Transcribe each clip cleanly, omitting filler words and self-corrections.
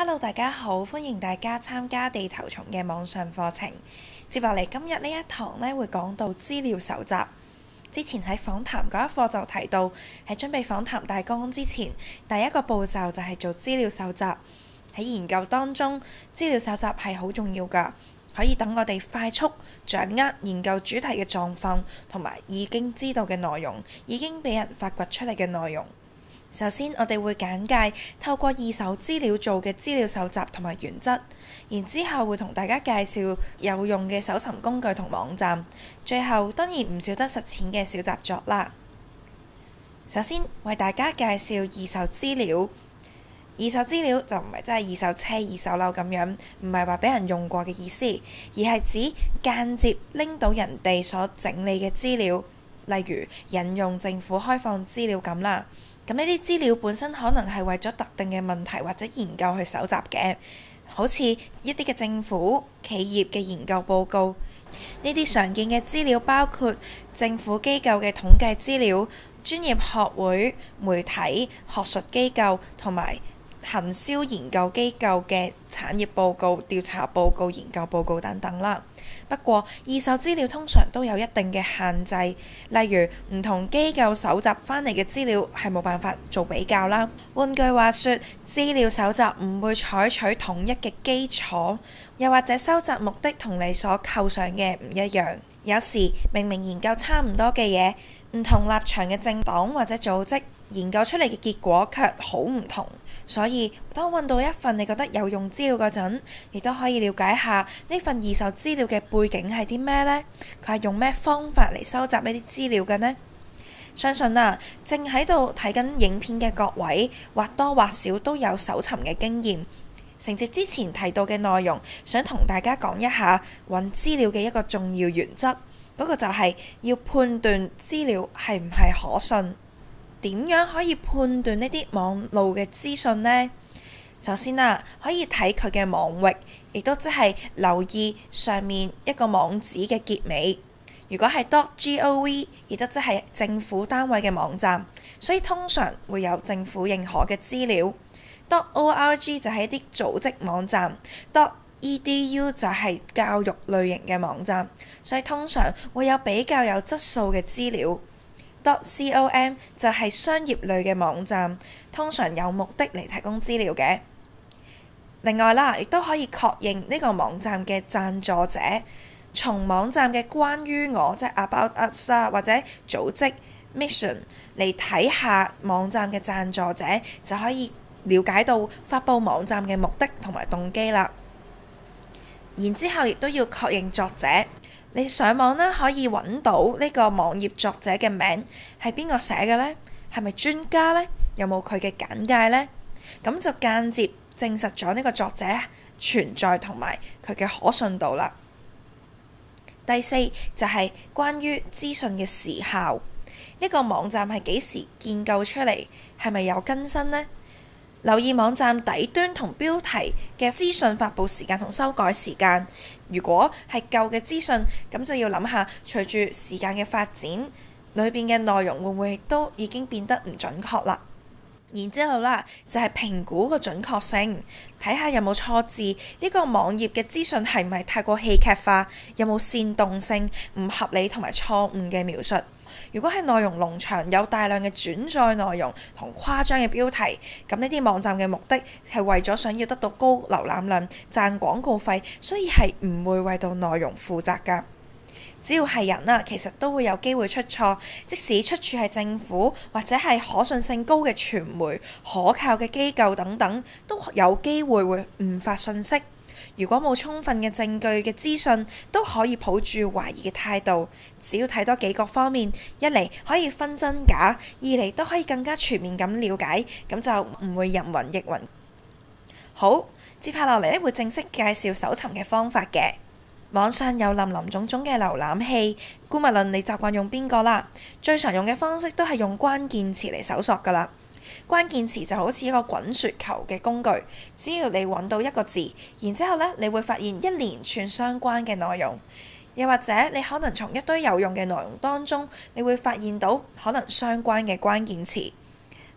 Hello，大家好，歡迎大家參加地頭蟲嘅網上課程。接落嚟今日呢一堂呢，會講到資料搜集。之前喺訪談嗰一課就提到，喺準備訪談大綱之前，第一個步驟就係做資料搜集。喺研究當中，資料搜集係好重要㗎，可以等我哋快速掌握研究主題嘅狀況，同埋已經知道嘅內容，已經俾人發掘出嚟嘅內容。首先，我哋會簡介透過二手資料做嘅資料搜集同埋原則，然之後會同大家介紹有用嘅搜尋工具同網站，最後當然唔少得實踐嘅小習作啦。首先為大家介紹二手資料。二手資料就唔係真係二手車、二手樓咁樣，唔係話俾人用過嘅意思，而係指間接拎到人哋所整理嘅資料，例如引用政府開放資料咁啦。咁呢啲資料本身可能係為咗特定嘅問題或者研究去搜集嘅，好似一啲嘅政府企業嘅研究報告。呢啲常見嘅資料包括政府機構嘅統計資料、專業學會、媒體、學術機構同埋行銷研究機構嘅產業報告、調查報告、研究報告等等啦。不過，二手資料通常都有一定嘅限制，例如唔同機構搜集返嚟嘅資料係冇辦法做比較啦。換句話說，資料搜集唔會採取統一嘅基礎，又或者收集目的同你所構想嘅唔一樣。有時明明研究差唔多嘅嘢，唔同立場嘅政黨或者組織研究出嚟嘅結果卻好唔同。所以，當揾到一份你覺得有用資料嗰陣，亦都可以了解下呢份二手資料嘅背景係啲咩呢？佢係用咩方法嚟收集呢啲資料嘅呢？相信正喺度睇緊影片嘅各位，或多或少都有搜尋嘅經驗。承接之前提到嘅內容，想同大家講一下揾資料嘅一個重要原則，嗰個就係要判斷資料係唔係可信。點樣可以判斷呢啲網路嘅資訊呢？首先可以睇佢嘅網域，亦都即係留意上面一個網址嘅結尾。如果係 .gov， 亦都即係政府單位嘅網站，所以通常會有政府認可嘅資料。.org 就係一啲組織網站。.edu 就係教育類型嘅網站，所以通常會有比較有質素嘅資料。.com 就係商業類嘅網站，通常有目的嚟提供資料嘅。另外亦都可以確認呢個網站嘅贊助者，從網站嘅關於我即係 About Us 或者組織 Mission 嚟睇下網站嘅贊助者，就可以了解到發布網站嘅目的同埋動機啦。然之後亦都要確認作者。你上網可以揾到呢個網頁作者嘅名係邊個寫嘅呢？係咪專家呢？有冇佢嘅簡介呢？咁就間接證實咗呢個作者存在同埋佢嘅可信度啦。第四就係關於資訊嘅時效，呢個網站係幾時建構出嚟？係咪有更新呢？留意網站底端同標題嘅資訊發布時間同修改時間。如果係舊嘅資訊，咁就要諗下，隨住時間嘅發展，裏邊嘅內容會唔會都已經變得唔準確啦？然之後就係評估個準確性，睇下有冇錯字，呢個網頁嘅資訊係唔係太過戲劇化，有冇煽動性、唔合理同埋錯誤嘅描述。如果係內容農場，有大量嘅轉載內容同誇張嘅標題，咁呢啲網站嘅目的係為咗想要得到高瀏覽量、賺廣告費，所以係唔會為到內容負責㗎。只要係人其實都會有機會出錯，即使出處係政府或者係可信性高嘅傳媒、可靠嘅機構等等，都有機會會誤發信息。如果冇充分嘅證據嘅資訊，都可以抱住懷疑嘅態度。只要睇多幾個方面，一嚟可以分真假，二嚟都可以更加全面咁了解，咁就唔會人云亦云。好，接下落嚟會正式介紹搜尋嘅方法嘅。網上有林林總總嘅瀏覽器，姑勿論你習慣用邊個啦。最常用嘅方式都係用關鍵詞嚟搜索㗎啦。關鍵詞就好似一個滾雪球嘅工具，只要你揾到一個字，然之後你會發現一連串相關嘅內容。又或者你可能從一堆有用嘅內容當中，你會發現到可能相關嘅關鍵詞。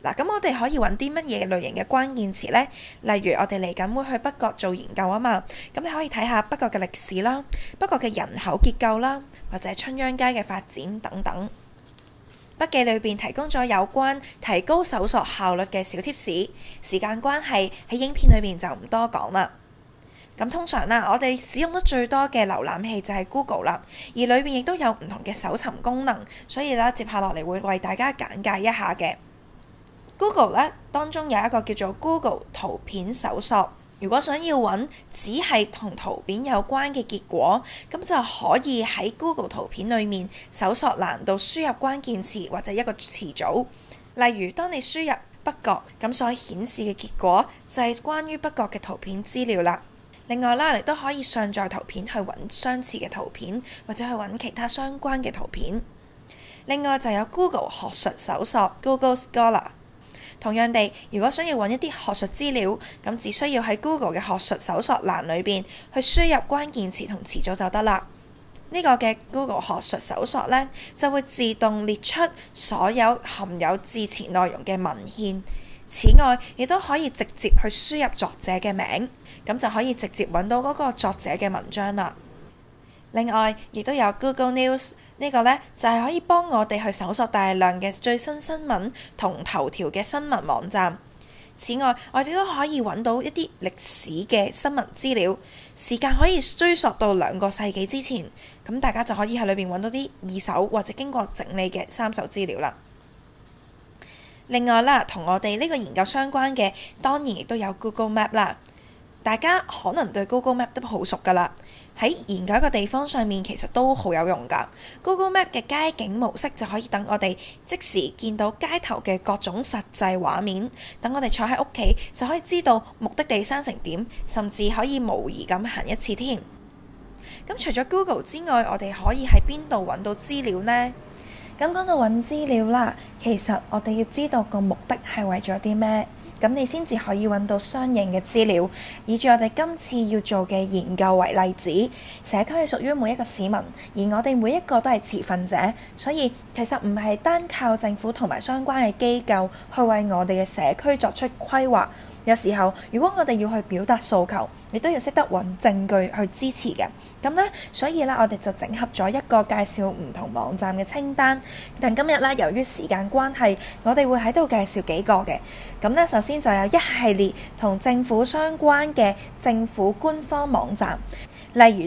嗱，咁我哋可以揾啲乜嘢類型嘅關鍵詞呢？例如我哋嚟緊會去北角做研究啊嘛，咁你可以睇下北角嘅歷史啦、北角嘅人口結構啦，或者春秧街嘅發展等等。筆記裏邊提供咗有關提高搜索效率嘅小貼士，時間關係喺影片裏邊就唔多講啦。咁通常啦，我哋使用得最多嘅瀏覽器就係 Google 啦，而裏邊亦都有唔同嘅搜尋功能，所以咧接下落嚟會為大家簡介一下嘅。Google 咧當中有一個叫做 Google 圖片搜索，如果想要揾只係同圖片有關嘅結果，咁就可以喺 Google 圖片裏面搜索欄度輸入關鍵詞或者一個詞組。例如，當你輸入北角，咁所顯示嘅結果就係關於北角嘅圖片資料啦。另外啦，你都可以上載圖片去揾相似嘅圖片，或者去揾其他相關嘅圖片。另外就有 Google 學術搜索 Google Scholar。同樣地，如果想要揾一啲學術資料，咁只需要喺 Google 嘅學術搜索欄裏邊去輸入關鍵詞同詞組就得啦。呢個嘅 Google 學術搜索呢，就會自動列出所有含有字詞內容嘅文獻。此外，亦都可以直接去輸入作者嘅名，咁就可以直接揾到嗰個作者嘅文章啦。另外，亦都有 Google News， 呢個呢，就係可以幫我哋去搜索大量嘅最新新聞同頭條嘅新聞網站。此外，我哋都可以揾到一啲歷史嘅新聞資料，時間可以追溯到2個世紀之前，咁大家就可以喺裏邊揾到啲二手或者經過整理嘅3手資料啦。另外啦，同我哋呢個研究相關嘅，當然亦都有 Google Map 啦。大家可能對 Google Map 都好熟㗎啦，喺研究一個地方上面其實都好有用㗎。Google Map 嘅街景模式就可以等我哋即時見到街頭嘅各種實際畫面，等我哋坐喺屋企就可以知道目的地生成點，甚至可以模擬咁行一次添。咁除咗 Google 之外，我哋可以喺邊度揾到資料呢？咁講到揾資料啦，其實我哋要知道個目的係為咗啲咩，咁你先至可以揾到相應嘅資料。以住我哋今次要做嘅研究為例子，社區係屬於每一個市民，而我哋每一個都係持份者，所以其實唔係單靠政府同埋相關嘅機構去為我哋嘅社區作出規劃。有時候，如果我哋要去表達訴求，亦都要識得揾證據去支持嘅。咁呢，所以呢，我哋就整合咗一個介紹唔同網站嘅清單。但今日呢，由於時間關係，我哋會喺度介紹幾個嘅。咁呢，首先就有一系列同政府相關嘅政府官方網站。例如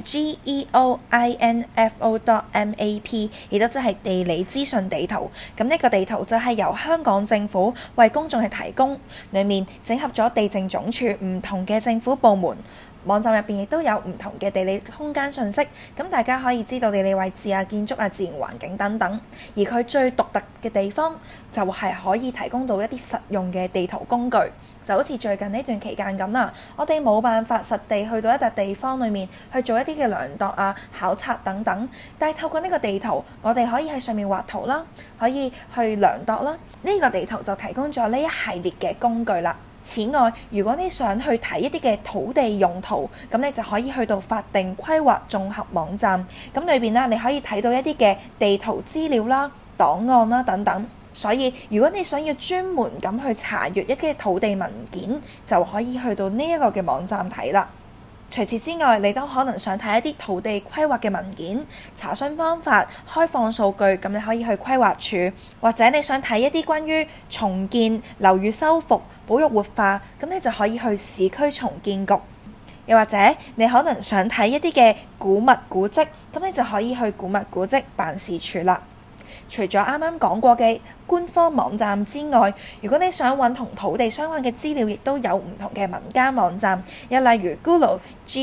GEOINFO.map， 亦都即係地理資訊地圖。咁呢個地圖就係由香港政府為公眾去提供，裡面整合咗地政總署唔同嘅政府部門。網站入邊亦都有唔同嘅地理空間信息，咁大家可以知道地理位置啊、建築啊、自然環境等等。而佢最獨特嘅地方就係可以提供到一啲實用嘅地圖工具，就好似最近呢段期間咁啦，我哋冇辦法實地去到一笪地方裏面去做一啲嘅量度啊、考察等等，但係透過呢個地圖，我哋可以喺上面畫圖啦，可以去量度啦。呢個地圖就提供咗呢一系列嘅工具啦。此外，如果你想去睇一啲嘅土地用途，咁你就可以去到法定規劃綜合網站，咁裏邊呢，你可以睇到一啲嘅地圖資料啦、檔案啦等等。所以如果你想要專門咁去查閱一啲土地文件，就可以去到呢一個嘅網站睇啦。除此之外，你都可能想睇一啲土地規劃嘅文件、查詢方法、開放數據，咁你可以去規劃署，或者你想睇一啲關於重建、樓宇修復、保育活化，咁你就可以去市區重建局。又或者你可能想睇一啲嘅古物古蹟，咁你就可以去古物古蹟辦事處啦。除咗啱啱講過嘅官方網站之外，如果你想揾同土地相關嘅資料，亦都有唔同嘅民間網站，有例如 Gulo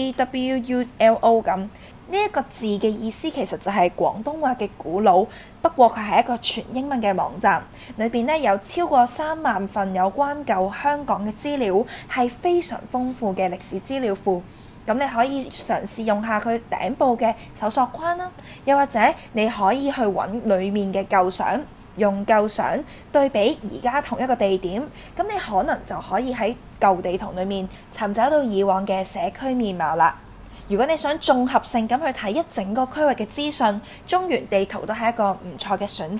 GWULO 咁。呢一個字嘅意思其實就係廣東話嘅古老，不過佢係一個全英文嘅網站，裏邊呢有超過3萬份有關舊香港嘅資料，係非常豐富嘅歷史資料庫。咁你可以嘗試用下佢頂部嘅搜索框啦，又或者你可以去揾裡面嘅舊相，用舊相對比而家同一個地點，咁你可能就可以喺舊地圖裡面尋找到以往嘅社區面貌啦。如果你想綜合性咁去睇一整個區域嘅資訊，中原地圖都係一個唔錯嘅選擇。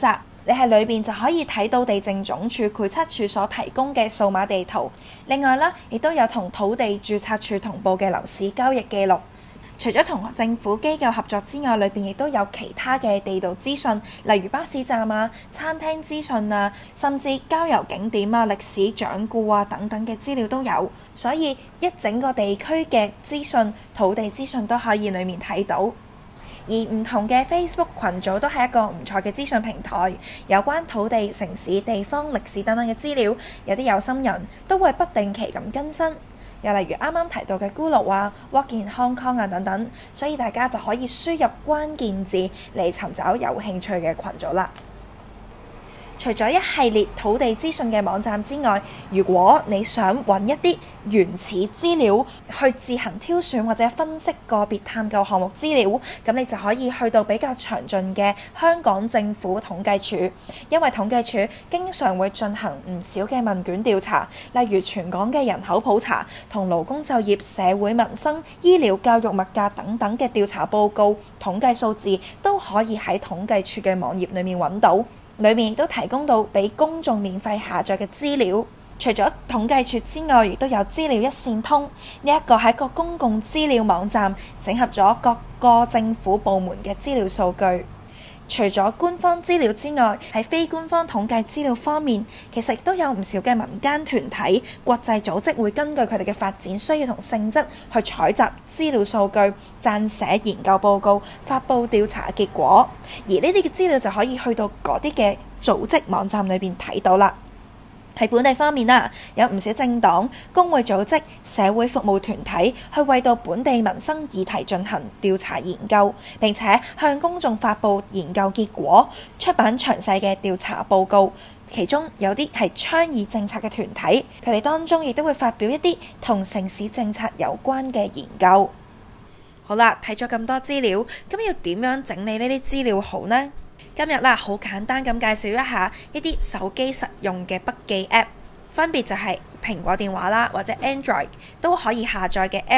你喺裏邊就可以睇到地政總署繪測處所提供嘅數碼地圖。另外啦，亦都有同土地註冊處同步嘅樓市交易記錄。除咗同政府機構合作之外，裏邊亦都有其他嘅地道資訊，例如巴士站啊、餐廳資訊啊，甚至郊遊景點啊、歷史掌故啊等等嘅資料都有。所以一整個地區嘅資訊、土地資訊都可以裏面睇到。而唔同嘅 Facebook 群組都係一個唔錯嘅資訊平台，有關土地、城市、地方、歷史等等嘅資料，有啲有心人都會不定期咁更新。又例如啱啱提到嘅 Google 啊、Walk in Hong Kong 啊等等，所以大家就可以輸入關鍵字嚟尋找有興趣嘅群組啦。除咗一系列土地資訊嘅網站之外，如果你想揾一啲原始資料去自行挑選或者分析個別探究項目資料，咁你就可以去到比較詳盡嘅香港政府統計處，因為統計處經常會進行唔少嘅問卷調查，例如全港嘅人口普查同勞工就業、社會民生、醫療、教育、物價等等嘅調查報告、統計數字都可以喺統計處嘅網頁裡面揾到。裏面亦都提供到俾公眾免費下載嘅資料。除咗統計處之外，亦都有資料一線通，呢一個係一個公共資料網站，整合咗各個政府部門嘅資料數據。除咗官方資料之外，喺非官方統計資料方面，其實亦都有唔少嘅民間團體、國際組織會根據佢哋嘅發展需要同性質去採集資料數據、撰寫研究報告、發布調查結果。而呢啲嘅資料就可以去到嗰啲嘅組織網站裏邊睇到啦。喺本地方面啦，有唔少政黨、工會組織、社會服務團體去為到本地民生議題進行調查研究，並且向公眾發布研究結果，出版詳細嘅調查報告。其中有啲係倡議政策嘅團體，佢哋當中亦都會發表一啲同城市政策有關嘅研究。好啦，睇咗咁多資料，咁要點樣整理呢啲資料好呢？今日啦，好簡單咁介紹一下一啲手機實用嘅筆記 App， 分別就係蘋果電話啦，或者 Android 都可以下載嘅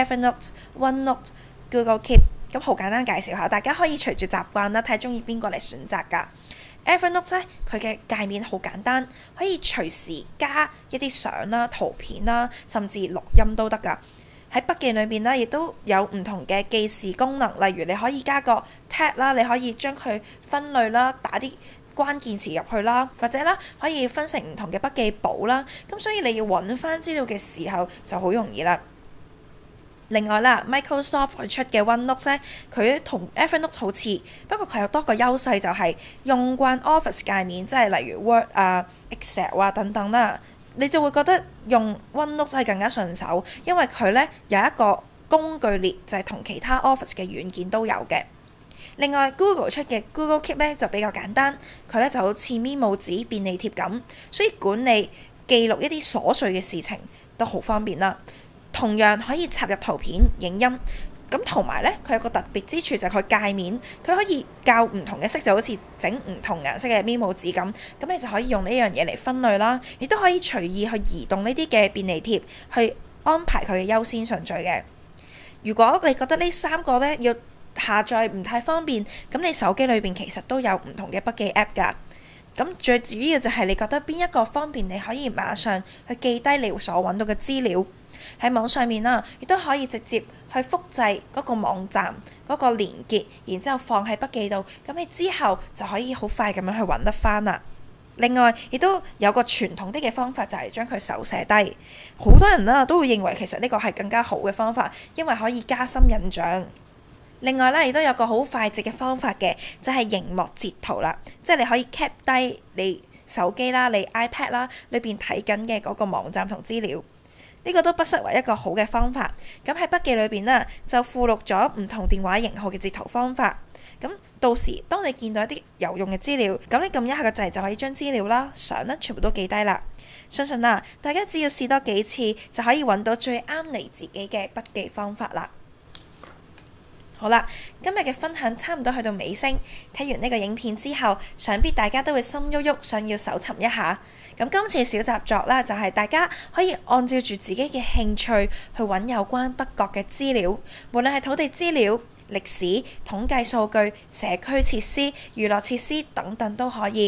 Evernote、OneNote、Google Keep。咁好簡單介紹下，大家可以隨住習慣啦，睇中意邊個嚟選擇㗎。Evernote 咧，佢嘅界面好簡單，可以隨時加一啲相啦、圖片啦，甚至錄音都得㗎。喺筆記裏邊咧，亦都有唔同嘅記事功能，例如你可以加個 tag 啦，你可以將佢分類啦，打啲關鍵詞入去啦，或者啦可以分成唔同嘅筆記簿啦。咁所以你要揾翻資料嘅時候就好容易啦。另外啦 ，Microsoft 佢出嘅 OneNote 咧，佢同 Evernote 好似，不過佢有多個優勢，就係用慣 Office 界面，即係例如 Word 啊、Excel 啊等等啦。你就會覺得用 OneNote 係更加順手，因為佢咧有一個工具列，就係同其他 Office 嘅軟件都有嘅。另外 Google 出嘅 Google Keep 咧就比較簡單，佢咧就好似 Memo 紙便利貼咁，所以管理記錄一啲瑣碎嘅事情都好方便啦。同樣可以插入圖片、影音。咁同埋咧，佢有個特別之處就係佢界面，佢可以校唔同嘅色，就好似整唔同顏色嘅 Memo 紙咁。咁你就可以用呢樣嘢嚟分類啦，亦都可以隨意去移動呢啲嘅便利貼，去安排佢嘅優先順序嘅。如果你覺得呢三個咧要下載唔太方便，咁你手機裏邊其實都有唔同嘅筆記 App 㗎。咁最主要就係你覺得邊一個方便，你可以馬上去記低你所揾到嘅資料。喺網上面啦，亦都可以直接去複製嗰個網站嗰個連結，然之後放喺筆記度，咁你之後就可以好快咁樣去揾得翻啦。另外，亦都有個傳統啲嘅方法，就係將佢手寫低。好多人啦都會認為其實呢個係更加好嘅方法，因為可以加深印象。另外咧，亦都有個好快捷嘅方法嘅，就係螢幕截圖啦，即係你可以 cap 低你手機啦、你 iPad 啦裏邊睇緊嘅嗰個網站同資料。呢個都不失為一個好嘅方法。咁喺筆記裏邊呢，就附錄咗唔同電話型號嘅截圖方法。咁到時當你見到一啲有用嘅資料，咁你撳一下個掣就可以將資料啦、相啦全部都記低啦。相信啦，大家只要試多幾次就可以揾到最啱你自己嘅筆記方法啦。好啦，今日嘅分享差唔多去到尾聲。睇完呢個影片之後，想必大家都會心喐喐，想要搜尋一下。咁今次小習作啦，就係大家可以按照住自己嘅興趣去揾有關北角嘅資料，無論係土地資料、歷史、統計數據、社區設施、娛樂設施等等都可以。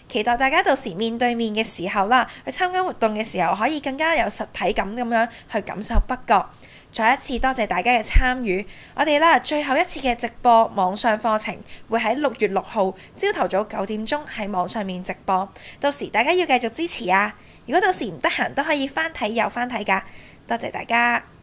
期待大家到時面對面嘅時候啦，去參加活動嘅時候可以更加有實體感咁樣去感受北角。再一次多謝大家嘅參與，我哋啦最後一次嘅直播網上課程會喺6月6號朝頭早9點鐘喺網上面直播，到時大家要繼續支持啊！如果到時唔得閒都可以翻睇又翻睇㗎，多謝大家。